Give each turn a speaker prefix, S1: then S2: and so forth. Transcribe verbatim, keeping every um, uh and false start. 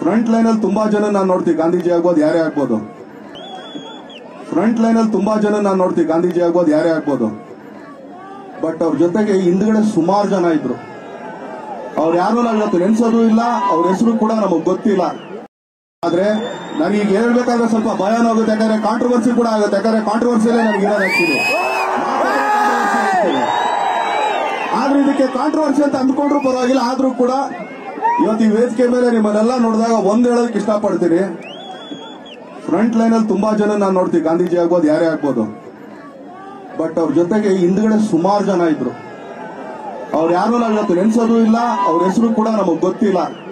S1: Front line ಅಲ್ಲಿ ತುಂಬಾ ಜನ ನಾನು ನೋಡ್ತೀವಿ, ಗಾಂಧೀಜಿ ಆಗ್ಬೋದು ಯಾರೇ ಆಗ್ಬೋದು. ಫ್ರಂಟ್ ಲೈನ್ ಅಲ್ಲಿ ತುಂಬಾ ಜನ ನಾನು ನೋಡ್ತೀವಿ, ಗಾಂಧೀಜಿ ಆಗ್ಬೋದು ಯಾರೇ ಆಗ್ಬೋದು. ಬಟ್ ಅವ್ರ ಜೊತೆಗೆ ಹಿಂದ್ಗಡೆ ಸುಮಾರು ಜನ ಇದ್ರು. ಅವ್ರು ಯಾರು ನಾವು ಇವತ್ತು ನೆನ್ಸೋದು ಇಲ್ಲ, ಅವ್ರ ಹೆಸರು ಕೂಡ ನಮಗ್ ಗೊತ್ತಿಲ್ಲ. ಆದ್ರೆ ನನಗೆ ಹೇಳ್ಬೇಕಾದ್ರೆ ಸ್ವಲ್ಪ ಭಯನೂ ಆಗುತ್ತೆ, ಯಾಕಂದ್ರೆ ಕಾಂಟ್ರವರ್ಸಿ ಕೂಡ ಆಗುತ್ತೆ. ಯಾಕಂದ್ರೆ ಕಾಂಟ್ರವರ್ಸಿಯಲ್ಲೇ ನನಗೆ ಇರೋದು ಆಕ್ಚುಲಿ. ಆದ್ರೆ ಇದಕ್ಕೆ ಕಾಂಟ್ರವರ್ಸಿ ಅಂತ ಅಂದ್ಕೊಂಡ್ರು ಪರವಾಗಿಲ್ಲ. ಆದ್ರೂ ಕೂಡ ಇವತ್ತು ಈ ವೇದಿಕೆ ಮೇಲೆ ನಿಮ್ಮನ್ನೆಲ್ಲ ನೋಡಿದಾಗ ಒಂದ್ ಹೇಳೋದಕ್ಕೆ ಇಷ್ಟಪಡ್ತೀನಿ. ಫ್ರಂಟ್ ಲೈನ್ ಅಲ್ಲಿ ತುಂಬಾ ಜನ ನಾನು ನೋಡ್ತೀವಿ, ಗಾಂಧೀಜಿ ಆಗ್ಬೋದು ಯಾರೇ ಆಗ್ಬೋದು. ಬಟ್ ಅವ್ರ ಜೊತೆಗೆ ಹಿಂದ್ಗಡೆ ಸುಮಾರು ಜನ ಇದ್ರು. ಅವ್ರು ಯಾರು ನಾವು ಇವತ್ತು ನೆನ್ಸೋದು ಇಲ್ಲ, ಅವ್ರ ಹೆಸರು ಕೂಡ ನಮಗ್ ಗೊತ್ತಿಲ್ಲ.